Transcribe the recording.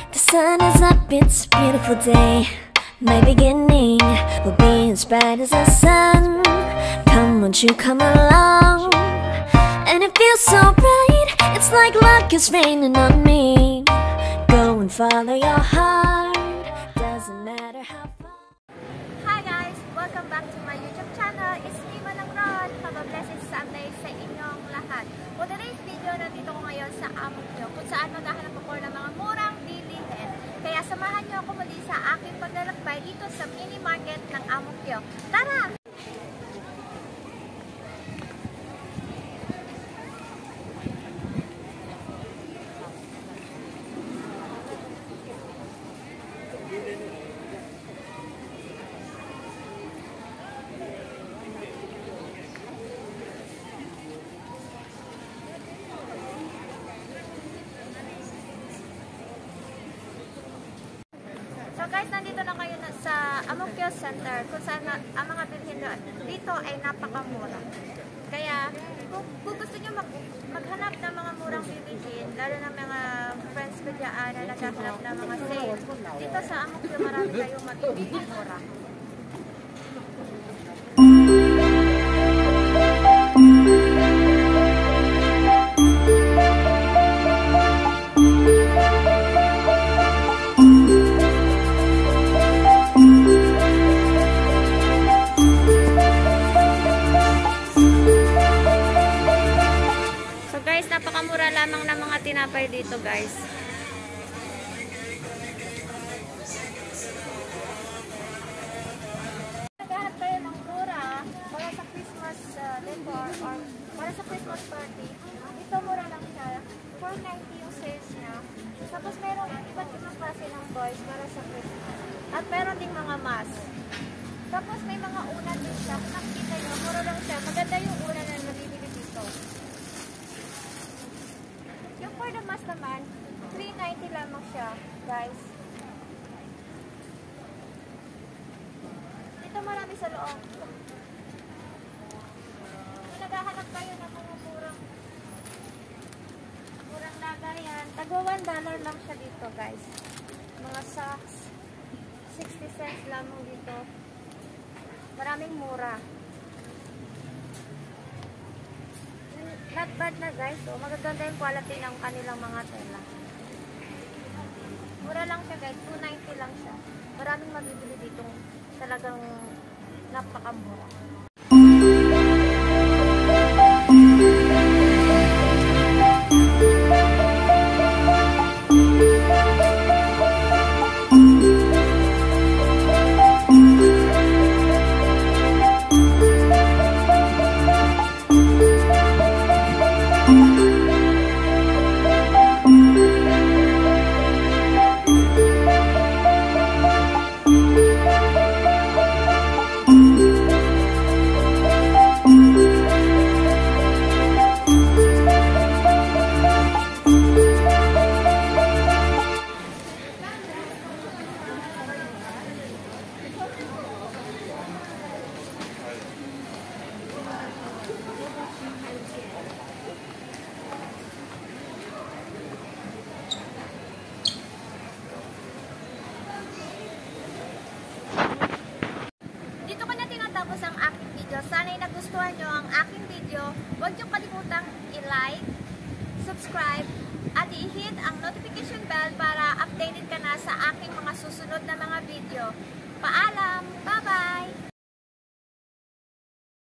The sun is up, it's a beautiful day. My beginning will be as bright as the sun. Come, won't you come along? And it feels so bright, it's like luck is raining on me. Go and follow your heart, doesn't matter how far. Hi guys! Welcome back to my YouTube channel. It's me, Manang Ron. Have a blessed Sunday sa inyong lahat. For today's video, nandito ko ngayon sa Amongkio, kung saan maghahanap ako ng mga murang bilihin. Kaya samahan niyo ako muli sa aking paglalakbay dito sa mini market ng Amongkio. Tara! So guys, nandito na kayo sa Amongkio Center kung saan ang mga bilhin dito ay napakamura. Kaya kung gusto nyo maghanap ng mga murang bilihin, lalo na mga friends ko dyan na naghahanap ng mga sale, dito sa Amongkio marami kayong mabibili mura. Napakamura lamang ng mga tinapay dito, guys. Naghahanap kayo ng mura para sa Christmas decor or para sa Christmas party. Ito mura lang siya. 490 yung sales niya. Tapos meron iba't ibang klase ng boys para sa Christmas. At meron ding mga mask. Tapos may mga unan din siya. Kung nakikita nyo, mura lang siya. Maganda yung unan na nabibili dito. Yung for the mask naman, 390 lamang siya, guys. Dito marami sa loob. Kung naghahanap kayo ng mga murang lagayan, tagwa $1 lang siya dito, guys. Mga socks, 60 cents lamang dito. Maraming mura. Not bad na, guys. So, magaganda yung quality ng kanilang mga tela. Mura lang siya, guys. 290 lang siya. Maraming mabibili dito. Talagang napakamura. Tapos ang aking video. Sana'y nagustuhan nyo ang aking video. Huwag nyo kalimutang i-like, subscribe, at i-hit ang notification bell para updated ka na sa aking mga susunod na mga video.